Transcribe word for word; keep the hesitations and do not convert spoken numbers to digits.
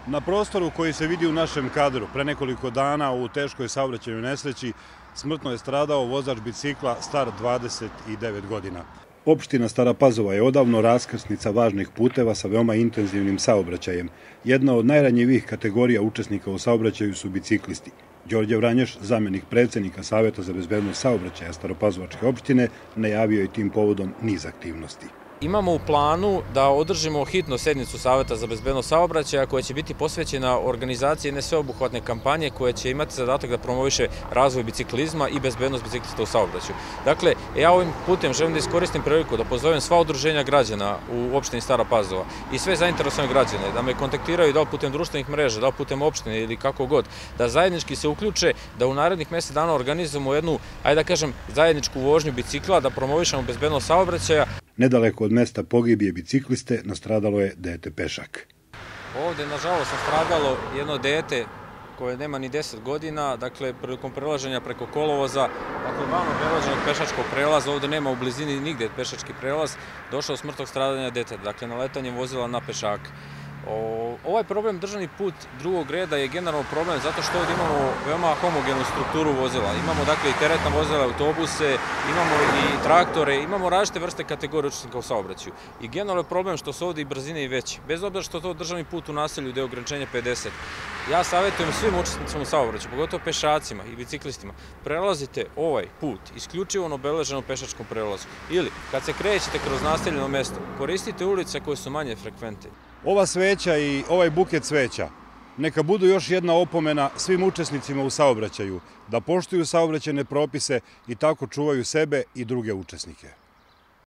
Na prostoru koji se vidi u našem kadru, pre nekoliko dana u teškoj saobraćajnoj nesreći smrtno je stradao vozač bicikla star dvadeset devet godina. Opština Stara Pazova je odavno raskrsnica važnih puteva sa veoma intenzivnim saobraćajem. Jedna od najranjivijih kategorija učesnika u saobraćaju su biciklisti. Đorđe Vranješ, zamenik predsednika Saveta za bezbednost saobraćaja Staropazovačke opštine, najavio je tim povodom niz aktivnosti. Imamo u planu da održimo hitno sednicu Saveta za bezbednost saobraćaja koja će biti posvećena organizaciji jedne sveobuhvatne kampanje koja će imati zadatak da promoviše razvoj biciklizma i bezbednost biciklista u saobraćaju. Dakle, ja ovim putem želim da iskoristim priliku da pozovem sva udruženja građana u opštini Stara Pazova i sve zainteresovane građane da me kontaktiraju da li putem društvenih mreža, da li putem opštine ili kako god, da zajednički se uključe, da u narednih mesec dana organizujemo jednu, ajde da kažem, zajedničku vožnju bicikla, da promovišemo bezbednost saobraćaja. Nedaleko od mesta pogibije bicikliste nastradalo je dete pešak. Ovde, nažalost, nastradalo jedno dete koje nema ni deset godina, dakle, prilikom prelaženja preko kolovoza, dakle, van obeleženog pešačkog prelaza, ovde nema u blizini nigde pešački prelaz, došao do smrtnog stradanja deteta, dakle, naletanjem vozila na pešake. Ovaj problem državni put drugog reda je generalno problem zato što ovdje imamo veoma homogenu strukturu vozila. Imamo dakle i teretna vozila, autobuse, imamo i traktore, imamo različite vrste kategorije učesnika u saobraćaju. I generalno je problem što su ovdje i brzine i veće. Bez obzira što to državni put u naselju gde je ograničenje pedeset. Ja savjetujem svim učesnicima u saobraćaju, pogotovo pešacima i biciklistima, prelazite ovaj put isključivo na obeleženom pešačkom prelazu. Ili, kad se krećete kroz naseljeno mesto, koristite ulice koje su manje frekventne. Ova sveća i ovaj buket cveća neka budu još jedna opomena svim učesnicima u saobraćaju da poštuju saobraćajne propise i tako čuvaju sebe i druge učesnike.